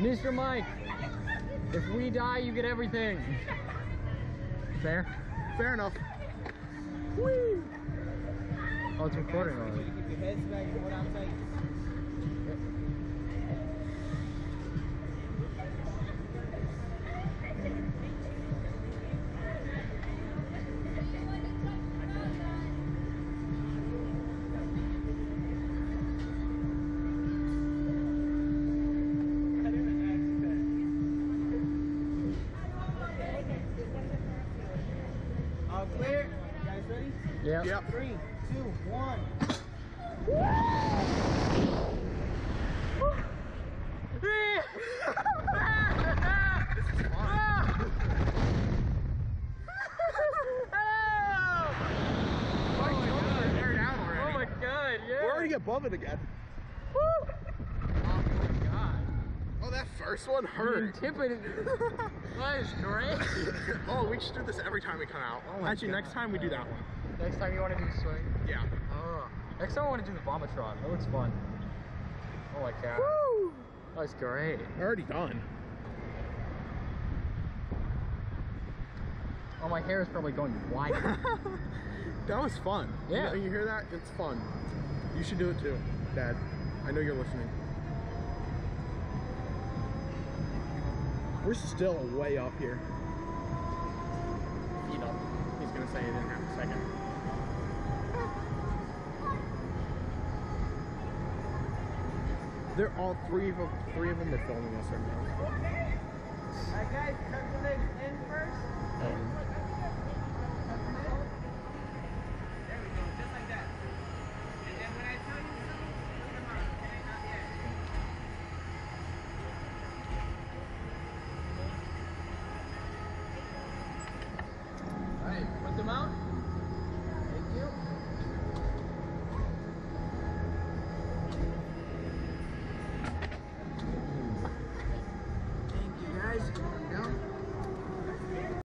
Mr. Mike, if we die, you get everything. Fair? Fair enough. Whee! Oh, it's recording already. Keep your heads back and what I'm saying. All clear? You guys ready? Yeah. Yep. 3, 2, 1. Oh my god, yeah. We're already above it again. Oh my god. Oh, that first one hurt. That is great. Oh, we should do this every time we come out. Oh my Actually, God. next time we do that one. Next time you want to do swing? Yeah. Oh. Next time I want to do the Vomatron. That looks fun. Oh my god. Woo! That's great. Already done. Oh, my hair is probably going white. That was fun. Yeah. You hear that? It's fun. You should do it too, Dad. I know you're listening. We're still way up here. Feet up. He's gonna say it in half a second. They're all three of them are filming us right now. Alright guys, tuck your legs in first.